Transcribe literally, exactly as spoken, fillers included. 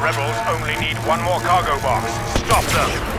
rebels only need one more cargo box. Stop them!